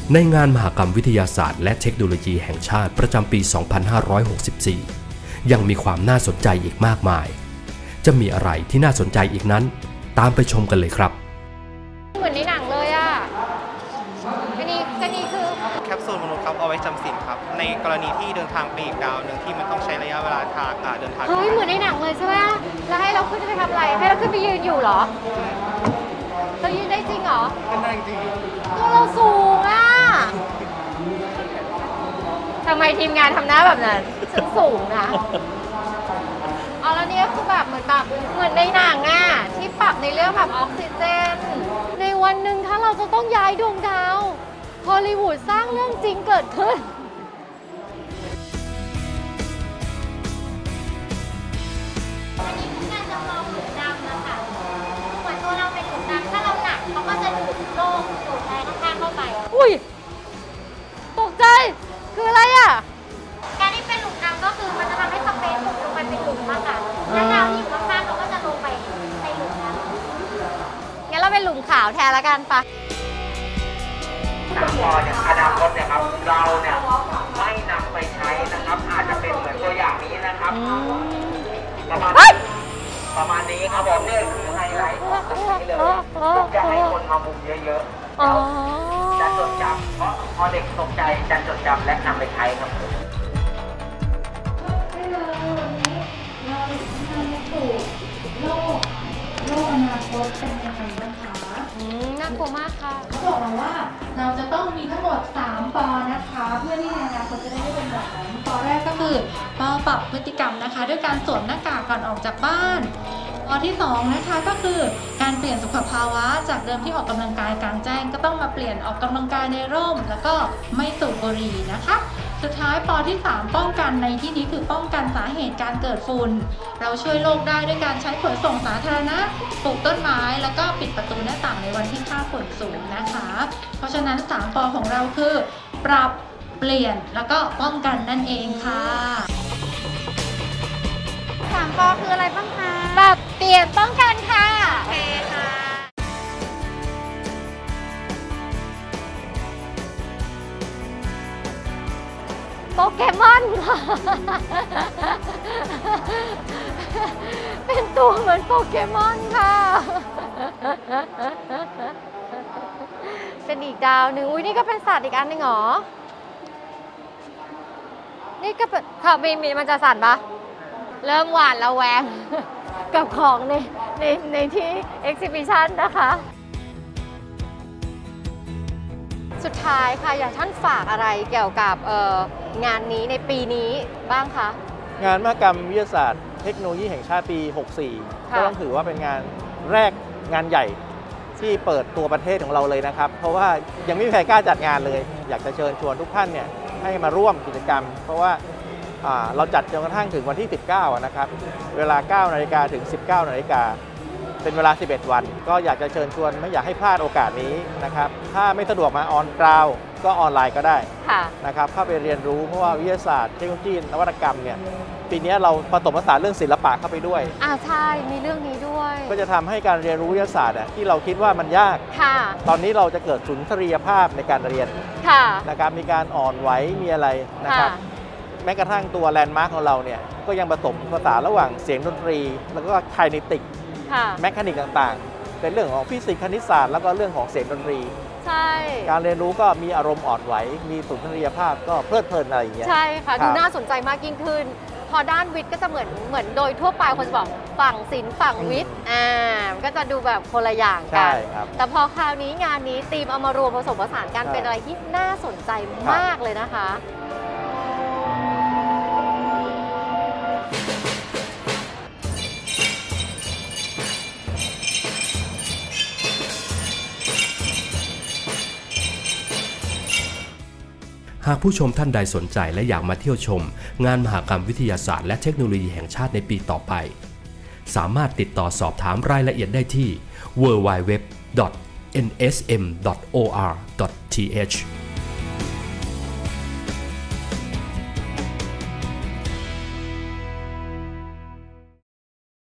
ในงานมหกรรมวิทยาศาสตร์และเทคโนโลยีแห่งชาติประจำปี 2564 ยังมีความน่าสนใจอีกมากมายจะมีอะไรที่น่าสนใจอีกนั้นตามไปชมกันเลยครับเหมือนในหนังเลยอ่ะอันนี้คือแคปซูลมนุษย์ครับเอาไว้จำศีลครับในกรณีที่เดินทางไปอีกดาวหนึ่งที่มันต้องใช้ระยะเวลาทางเดินทางเฮ้ยเหมือนในหนังเลยใช่ไหมแล้วให้เราขึ้นไปทำอะไรให้เราขึ้นไปยืนอยู่เหรอเรายืนได้จริงเหรอได้จริงตัวเราสูงอ่ะทำไมทีมงานทำหน้าแบบนั้นฉันสูงนะอ๋อแล้วนี่ก็คือแบบเหมือนในหนังอ่ะที่ปรับในเรื่องแบบออกซิเจนในวันหนึ่งถ้าเราจะต้องย้ายดวงดาวฮอลลีวูดสร้างเรื่องจริงเกิดขึ้นอันนี้คือการจำลองหลุมดำนะคะเหมือนตัวเราเป็นหลุมดำถ้าเราหนักเขาก็จะดูดโลกดูดอะไรข้างๆเข้าไปอุ้ยตกใจคืออะไรอ่ะการที่เป็นหลุมดำก็คือมันจะทำให้สเปซหลุมลงไปเป็นหลุมมากค่ะแล้วดาวที่อยู่ข้างๆเขาก็จะลงไปในหลุมนั้นงั้นเราเป็นหลุมขาวแทนละกันปะพออย่างอนาคตเนี่ยครับเราเนี่ยไม่นำไปใช้นะครับอาจจะเป็นเหมือนตัวอย่างนี้นะครับประมาณนี้ครับผมนี่คือไฮไลท์ของตรงนี้เลยจะให้คนมามุมเยอะๆจะจดจำเพราะพอเด็กตกใจจะจดจำและนำไปใช้ครับโลกอนาคตเป็นยังไงบ้างคะน่ากลัวมากค่ะเขาบอกมาว่าเราจะต้องมีทั้งหมด3 ปอนะคะเพื่อที่ในอนาคตจะได้ไม่เป็นแบบนั้นปอแรกก็คือปอปรับพฤติกรรมนะคะด้วยการสวมหน้ากากก่อนออกจากบ้านปอที่2นะคะก็คือการเปลี่ยนสุขภาวะจากเดิมที่ออกกำลังกายกลางแจ้งก็ต้องมาเปลี่ยนออกกำลังกายในร่มแล้วก็ไม่สูบบุหรี่นะคะสุดท้ายปอที่3ป้องกันในที่นี้คือป้องกันสาเหตุการเกิดฝุ่นเราช่วยโลกได้ด้วยการใช้ขนส่งสาธารณะปลูกต้นไม้แล้วก็ปิดประตูหน้าต่างในวันที่ค่าฝุ่นสูงนะคะเพราะฉะนั้น3ปอของเราคือปรับเปลี่ยนแล้วก็ป้องกันนั่นเองค่ะ 3 ปอคืออะไรบ้างคะปรับเปลี่ยนป้องกันค่ะโอเคค่ะโปเกมอนค่ะเป็นตัวเหมือนโปเกมอนค่ะเป็นอีกดาวหนึ่งอุ้ยนี่ก็เป็นสัตว์อีกอันหนึ่งเหรอนี่ก็เป็นค่ะมีมันจะสั่นปะเริ่มหวาดระแวงกับของในที่ exhibition นะคะสุดท้ายค่ะอยากท่านฝากอะไรเกี่ยวกับงานนี้ในปีนี้บ้างคะงานมหกรรมวิทยาศาสตร์เทคโนโลยีแห่งชาติปี 64 ก็ต้องถือว่าเป็นงานแรกงานใหญ่ที่เปิดตัวประเทศของเราเลยนะครับเพราะว่ายังไม่มีใครกล้าจัดงานเลยอยากจะเชิญชวนทุกท่านเนี่ยให้มาร่วมกิจกรรมเพราะว่าเราจัดจนกระทั่งถึงวันที่ 19 นะครับเวลา 9 นาฬิกาถึง 19 นาฬิกาเป็นเวลา 11 วันก็อยากจะเชิญชวนไม่อยากให้พลาดโอกาสนี้นะครับถ้าไม่สะดวกมาออนกราวก็ออนไลน์ก็ได้นะครับเข้าไปเรียนรู้เพราะว่าวิทยาศาสตร์เทคโนโลยีนวัตกรรมเนี่ยปีนี้เราผสมผสานเรื่องศิลปะเข้าไปด้วยใช่มีเรื่องนี้ด้วยก็จะทำให้การเรียนรู้วิทยาศาสตร์ที่เราคิดว่ามันยากตอนนี้เราจะเกิดสุนทรียภาพในการเรียนนะครับมีการอ่อนไหวมีอะไรนะครับแม้กระทั่งตัวแลนด์มาร์คของเราเนี่ยก็ยังผสมผสานระหว่างเสียงดนตรีแล้วก็ไคเนติกแมคานิกต่างๆเป็นเรื่องของฟิสิกส์คณิตศาสตร์แล้วก็เรื่องของเสียงดนตรีใช่การเรียนรู้ก็มีอารมณ์อ่อนไหวมีสุนทรียภาพก็เพลิดเพลินอะไรอย่างเงี้ยใช่ค่ะดูน่าสนใจมากยิ่งขึ้นพอด้านวิทย์ก็จะเหมือนโดยทั่วไปคนจะบอกฝั่งศิลป์ฝั่งวิทย์ก็จะดูแบบคนละอย่างกันแต่พอคราวนี้งานนี้ธีมเอามารวมผสมผสานกันเป็นอะไรที่น่าสนใจมากเลยนะคะหากผู้ชมท่านใดสนใจและอยากมาเที่ยวชมงานมหกรรมวิทยาศาสตร์และเทคโนโลยีแห่งชาติในปีต่อไปสามารถติดต่อสอบถามรายละเอียดได้ที่ www.nsm.or.th